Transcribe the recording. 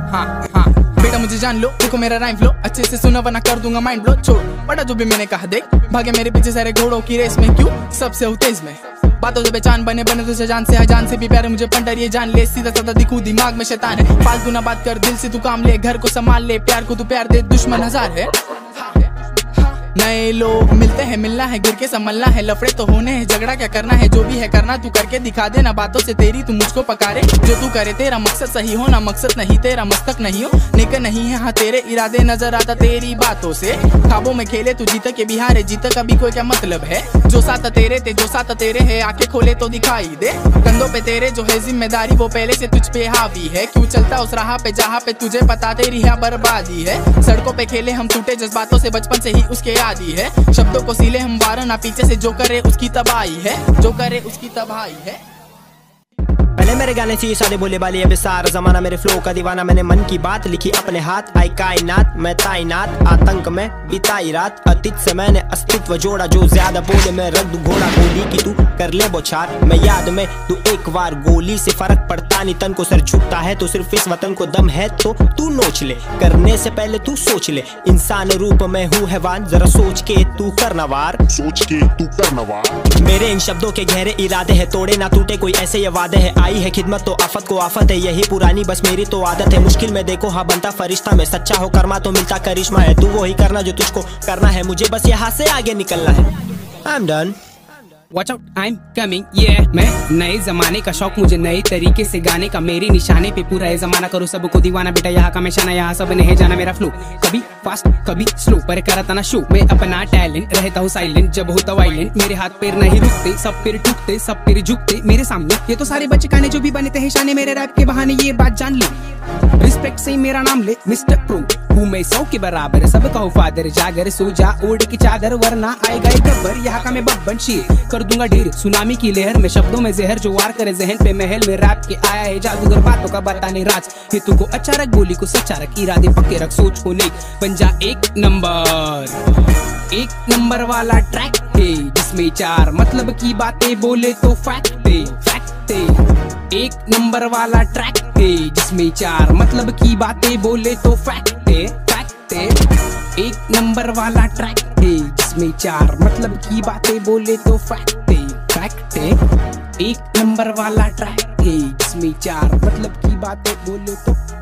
हाँ हाँ बेटा मुझे जान लो, देखो मेरा राइम फ्लो अच्छे से सुना वरना कर दूंगा माइंड ब्लो। छोड़ बड़ा जो भी मैंने कहा देख, भागे मेरे पीछे सारे घोड़ों की रेस में, क्यों सबसे हो तेज में। बातों से बेचान बने बने तुझे जान से, जान से भी प्यारे मुझे पंडर ये जान ले। सीधा साधा दिखू दिमाग में शैतान है, फालतू ना बात कर दिल से तू काम ले, घर को संभाल ले, प्यार को तू प्यार दे, दुश्मन हजार है। नए लोग मिलते हैं, मिलना है, गिर के संभलना है, लफड़े तो होने हैं, झगड़ा क्या करना है, जो भी है करना तू करके दिखा दे ना बातों से तेरी तू मुझको पकारे। जो तू करे तेरा मकसद सही हो ना, मकसद नहीं तेरा मस्तक नहीं हो, निकल नहीं है हाँ तेरे इरादे नजर आता तेरी बातों से। खाबों में खेले तू जीत के बिहारे, जीत का भी कोई क्या मतलब है। जो साथ तेरे थे जो साथ तेरे है, आंखें खोले तो दिखाई दे, कंधों पे तेरे जो है जिम्मेदारी वो पहले से तुझ पे हावी है। क्यों चलता उस राह पे जहाँ पे तुझे पता तेरी है बर्बादी है। सड़कों पे खेले हम टूटे जज्बातों से, बचपन से ही उसके आदी है, शब्दों को सीले हम वार ना पीछे से, जो करे उसकी तबाही है, जो करे उसकी तबाही है। पहले मेरे गाने चाहिए सादे बोले वाले, अब सारा जमाना मेरे फ्लो का दीवाना, मैंने मन की बात लिखी अपने हाथ, आई कायनात मैं ताइनात, आतंक में बिताई रात, अतीत से मैंने अस्तित्व जोड़ा, जो ज्यादा बोले मैं रख दूं घोड़ा, गोली की तू कर ले बौछार, मैं याद में तू एक बार गोली से फर्क पड़ता नहीं, तन को सर झुकता है तो सिर्फ इस वतन को दम है तो तू नोच ले, करने से पहले तू सोच ले, इंसान रूप में हूँ हैवान, जरा सोच के तू करना वार, सोच के तू करना वार। मेरे इन शब्दों के गहरे इरादे हैं, तोड़े ना टूटे कोई ऐसे ये वादे है, आई है खिदमत तो आफत को आफत है, यही पुरानी बस मेरी तो आदत है, मुश्किल में देखो हाँ बनता फरिश्ता, मैं सच्चा हो कर्मा तो मिलता करिश्मा है, तू वही करना जो तुझको करना है, मुझे बस यहाँ से आगे निकलना है। I'm done. Watch out, I'm coming, yeah। मैं नए जमाने का शौक, मुझे नए तरीके से गाने का, मेरे निशाने पे पूरा है जमाना, करो सबको दीवाना, बेटा यहाँ का मैं शाना, यहाँ सब नहीं जाना मेरा फ्लो, कभी फास्ट कभी स्लो, पर करता ना शो, मैं अपना टैलेंट, रहता हूँ साइलेंट, जब होता वायलेंट, मेरे हाथ पैर नहीं रुकते, सब पैर टूटते, सब पैर झुकते मेरे सामने, ये तो सारे बच्चे खाने जो भी बनते हैं शाने, मेरे रैप के बहाने ये बात जान ले, रिस्पेक्ट से मेरा नाम ले, मिस्टर प्रो हूँ मैं 100 के बराबर, सब कहो फादर, जागर सो जा ओढ़ की चादर, वरना आएगा एक गब्बर, यहाँ का मैं बब्बन शेर, कर दूंगा ढेर सुनामी की लहर में, शब्दों में जहर जो वार करे जहन पे महल में, रैप के आया है जादूगर, बातों का बताने राज, ये तुमको अच्छा रख, बोली को सच्चा रख, इरादे पक्के रख, सोच को नेक बन जा, एक नंबर वाला ट्रैक है, जिसमें चार मतलब की बातें बोले तो फैक्ट है, एक नंबर वाला ट्रैक है, जिसमें चार मतलब की बातें बोले तो फैक्ट है, एक नंबर वाला ट्रैक है, जिसमें चार मतलब की बातें बोले तो फैक्ट है, एक नंबर वाला ट्रैक है, जिसमें चार मतलब की बातें बोले तो